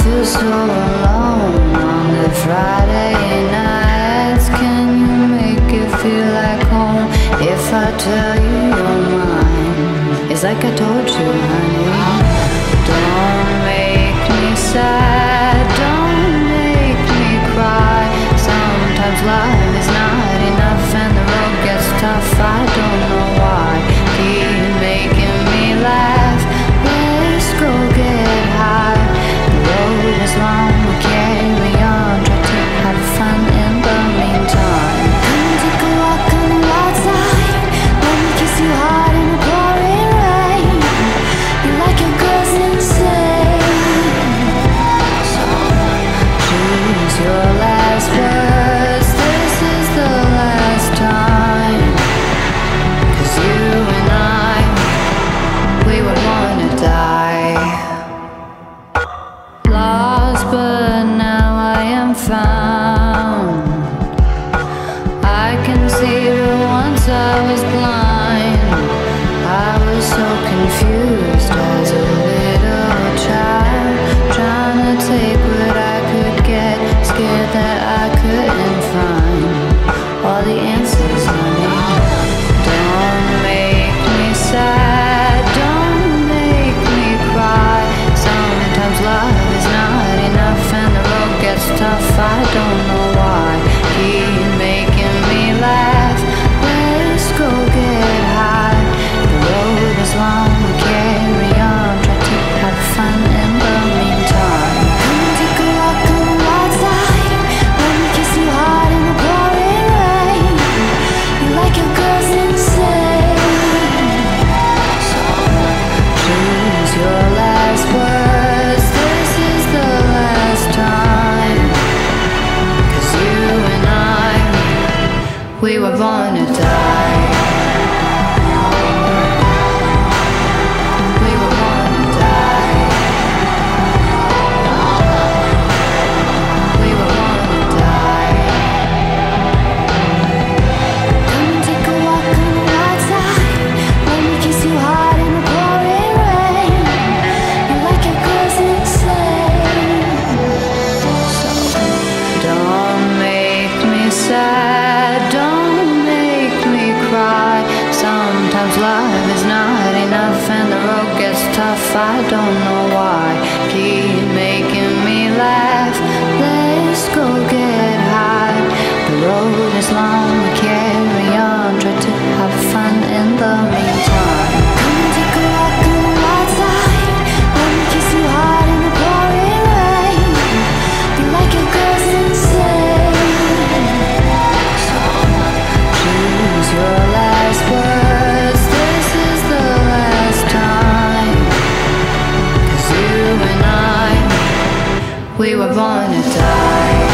feel so alone on the Friday nights. Can you make it feel like home if I tell you you're mine? It's like I told you, honey. Don't make me sad, don't make me cry. Sometimes love is not enough and the road gets tough. I don't know why. Keep making me laugh. Let's go get high. The road is long, we carry on. Try to have fun in the meantime. Come take a walk on the wild side. Let me kiss you hard in the pouring rain. You like your girls insane. So choose your last words. This is the last time. 'Cause you and I, we would wanna die. Lost, but now I am found. I can see, but once I was blind. I was so confused as a little child, trying to take what I could get, scared that I couldn't find all the answers, honey. Don't make me sad, don't make me cry. Sometimes love is not enough and the road gets tough. I don't know why. Keep making me laugh. Let's go get high. The road is long, we carry on. Try to have fun in the meantime. Come take a walk on the wild side. Let me kiss you hard in the pouring rain. You like your girls insane. So choose your last words. This is the last time. 'Cause you and I, we were born to die. We were born to die. We were born to die. Come and take a walk on the wild side. Let me kiss you hard in the pouring rain. You like your girls insane. So don't make me sad, don't make me cry. Sometimes love is not enough and the road gets tough. I don't know why. Keep making me laugh. Let's go get high. The road is long, we carry on. Try to have fun in the meantime. Come and take a walk on the wild side. Let me kiss you hard in the pouring rain. You like your girls insane. So choose your last words. This is the last time. 'Cause you and I, we were born to die.